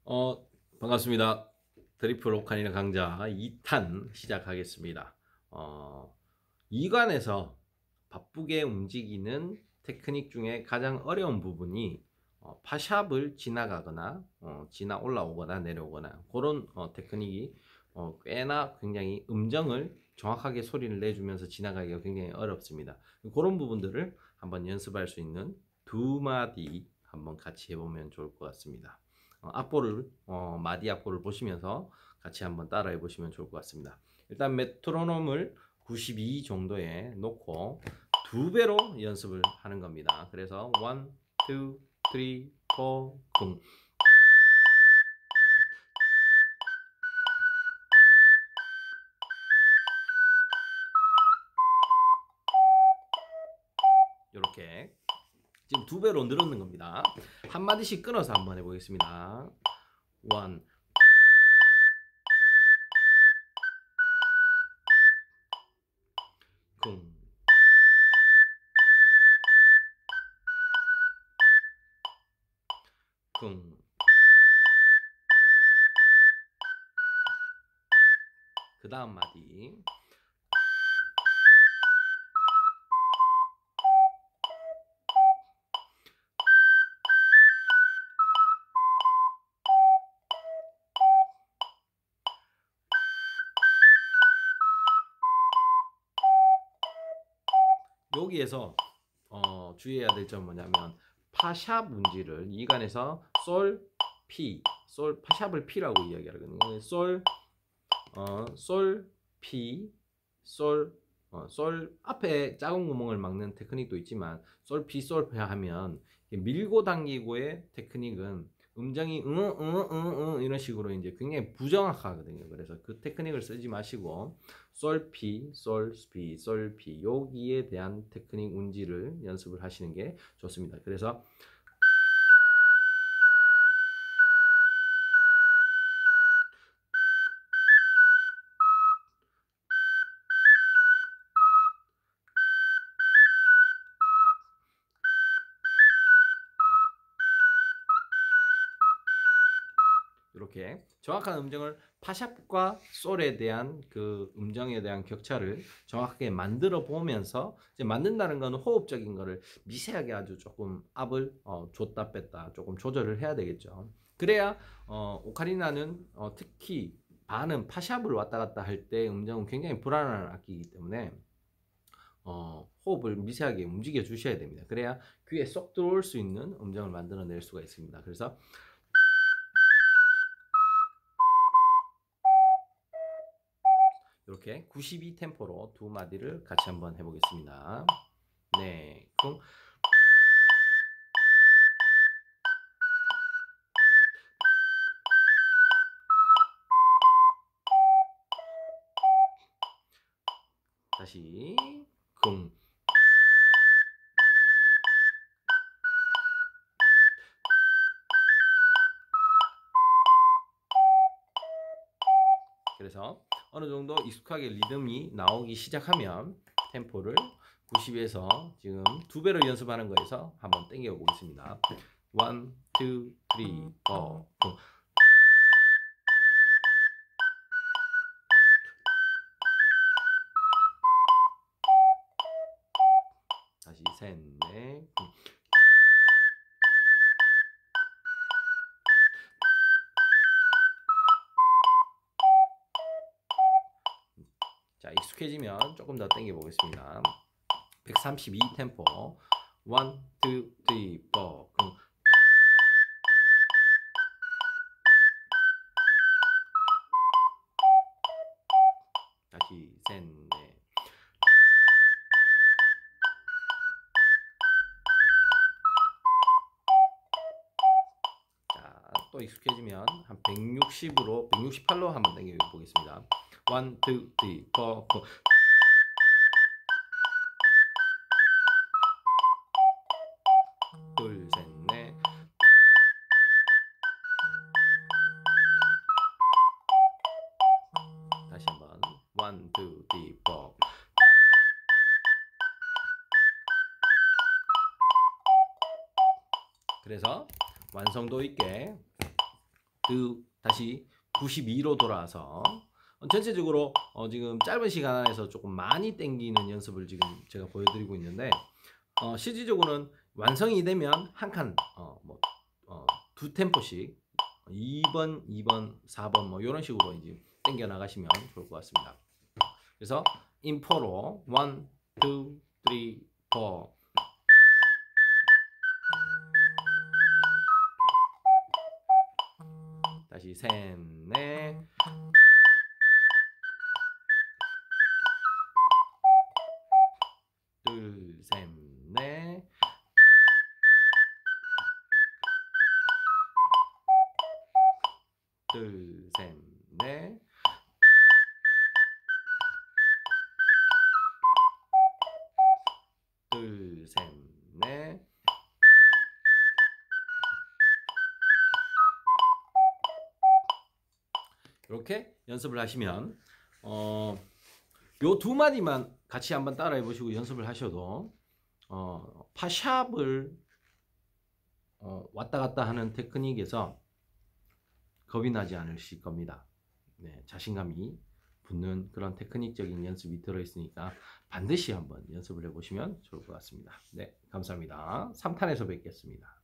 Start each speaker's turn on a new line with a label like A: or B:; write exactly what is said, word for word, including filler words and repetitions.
A: 어, 반갑습니다. 트리플 오카리나 강좌 이 탄 시작하겠습니다. 어, 이 관에서 바쁘게 움직이는 테크닉 중에 가장 어려운 부분이 어, 파샵을 지나가거나 어, 지나 올라오거나 내려오거나 그런 어, 테크닉이 어, 꽤나 굉장히 음정을 정확하게 소리를 내주면서 지나가기가 굉장히 어렵습니다. 그런 부분들을 한번 연습할 수 있는 두 마디 한번 같이 해보면 좋을 것 같습니다. 어, 악보를 어, 마디 악보를 보시면서 같이 한번 따라해 보시면 좋을 것 같습니다. 일단 메트로놈을 구십이 정도에 놓고 두 배로 연습을 하는 겁니다. 그래서 일, 이, 삼, 사, 쿵 이렇게 지금 두 배로 늘었는 겁니다. 한 마디씩 끊어서 한번 해보겠습니다. 일, 쿵, 쿵. 그 다음 마디. 여기에서 어, 주의해야 될 점은 뭐냐면 파샵 운지를 이 간에서 솔, 피, 솔, 파샵을 피라고 이야기하거든요. 솔, 어, 솔, 피, 솔, 어, 솔 앞에 작은 구멍을 막는 테크닉도 있지만 솔, 피, 솔, 파 하면 밀고 당기고의 테크닉은 음정이 응, 응, 응, 응 이런 식으로 이제 굉장히 부정확하거든요. 그래서 그 테크닉을 쓰지 마시고 솔, 피, 솔, 피, 솔, 피 여기에 대한 테크닉 운지를 연습을 하시는 게 좋습니다. 그래서 이렇게 정확한 음정을 파샵과 솔에 대한 그 음정에 대한 격차를 정확하게 만들어 보면서 이제 만든다는 거는 호흡적인 거를 미세하게 아주 조금 압을 어, 줬다 뺐다 조금 조절을 해야 되겠죠. 그래야 어, 오카리나는 어, 특히 반은 파샵을 왔다 갔다 할 때 음정은 굉장히 불안한 악기이기 때문에 어, 호흡을 미세하게 움직여 주셔야 됩니다. 그래야 귀에 쏙 들어올 수 있는 음정을 만들어낼 수가 있습니다. 그래서 이렇게 구십이 템포로 두 마디를 같이 한번 해보겠습니다. 네, 쿵. 다시 쿵. 그래서 어느 정도 익숙하게 리듬이 나오기 시작하면 템포를 구십에서 지금 두 배로 연습하는 거에서 한번 땡겨 보겠습니다. 일, 이, 삼, 사, 쿵. 다시 셋, 넷, 쿵. 자, 익숙해지면 조금 더 땡겨 보겠습니다. 백삼십이 템포. 일, 이, 삼, 사, 쿵. 다시 셋, 넷. 자, 또 익숙해지면 한 백육십으로 백육십팔로 한번 당겨 보겠습니다. 일, 이, 삼, 사, 쿵. 둘, 셋, 넷. 다시 한번 일, 이, 삼, 사. 그래서 완성도 있게 그 다시 구십이로 돌아와서 전체적으로 어 지금 짧은 시간 안에서 조금 많이 당기는 연습을 지금 제가 보여드리고 있는데 어 실질적으로는 완성이 되면 한 칸 어 뭐 어 두 템포씩 이 번, 이 번, 사 번 뭐 이런 식으로 이제 당겨 나가시면 좋을 것 같습니다. 그래서 인포로 원, 투, 쓰리, 포 다시 셋, 넷 둘, 셋, 넷 둘, 셋, 넷 둘, 셋, 넷 이렇게 연습을 하시면 어, 요 두 마디만 같이 한번 따라해 보시고 연습을 하셔도 어, 파샵을 어, 왔다 갔다 하는 테크닉에서 겁이 나지 않으실 겁니다. 네, 자신감이 붙는 그런 테크닉적인 연습이 들어있으니까 반드시 한번 연습을 해보시면 좋을 것 같습니다. 네, 감사합니다. 삼 탄에서 뵙겠습니다.